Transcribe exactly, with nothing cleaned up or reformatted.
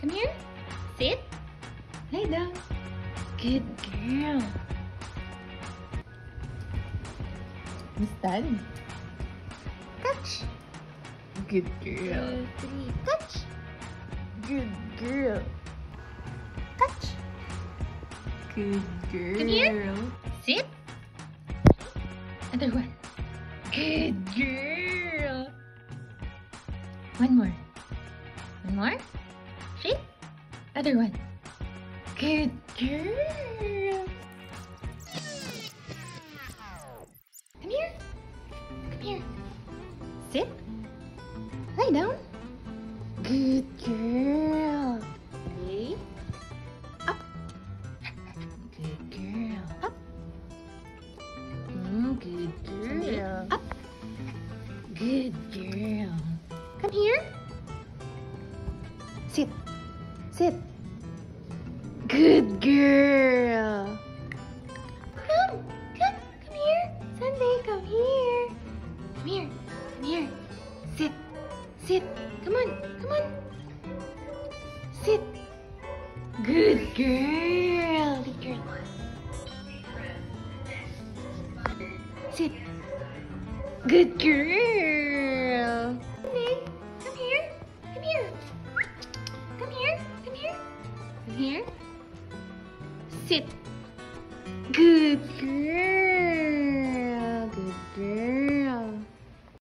Come here. Sit. Lay down. Good girl. Miss Daddy. Catch. Good girl. Two, three. Catch. Good girl. Catch. Good girl. Come here. Sit. Other one. Good girl. One more. One more. Sit. Other one. Good girl. Come here. Come here. Sit. Lie down. Good girl. Okay. Up. Good girl. Up. Mm, good girl. Up. Good girl. Come here. Sit. Sit. Good girl. Come. Come. Come here. Sunday, come here. Come here. Come here. Sit. Sit. Come on. Come on. Sit. Good girl. Good girl. Sit. Good girl. Sunday, come here. Come here. Come here. Come here. Come here. Sit. Good girl.